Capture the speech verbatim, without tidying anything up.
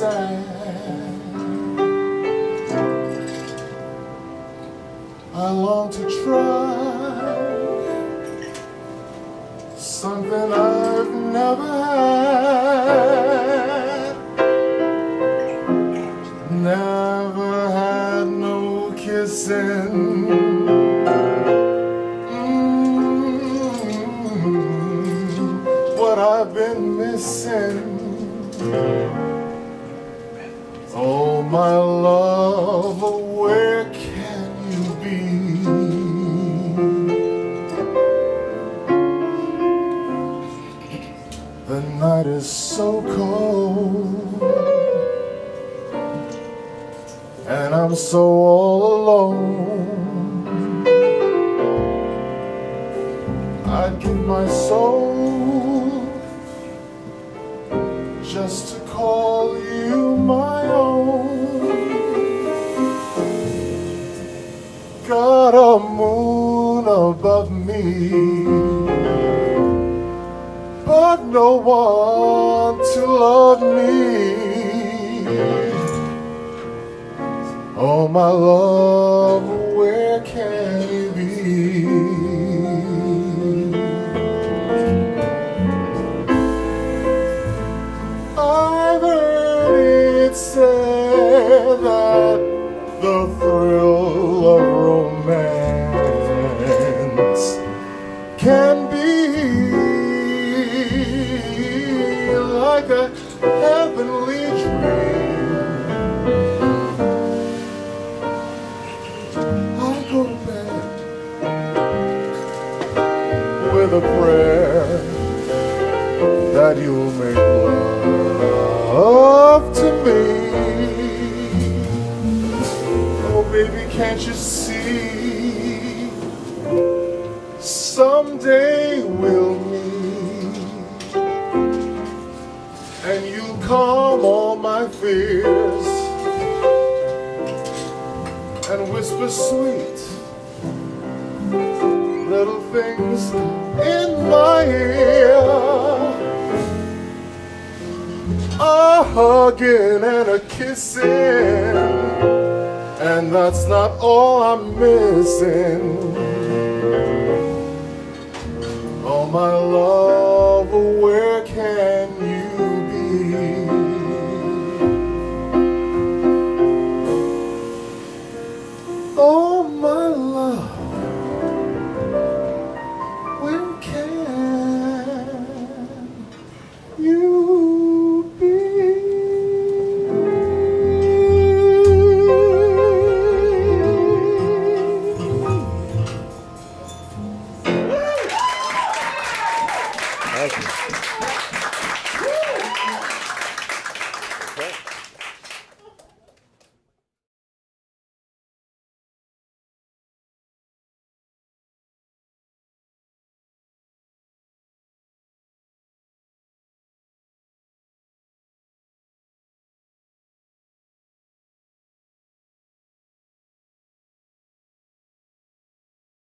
sad. I long to try something I've never had. Never had no kissing. Mm-hmm. What I've been missing. Oh, my love, where can you be? The night is so cold, and I'm so all alone. I'd give my soul just to call you my own. Got a moon above me, but no one to love me. Oh, my love, where can you be? I've heard it said that the thrill of romance can be like a heavenly dream. I go to bed with a prayer that you'll make love to me. Oh, baby, can't you see? Someday we'll meet, and you'll calm all my fears and whisper sweet little things in my ear. A hugging and a kissing, and that's not all I'm missing. Oh, my love, where can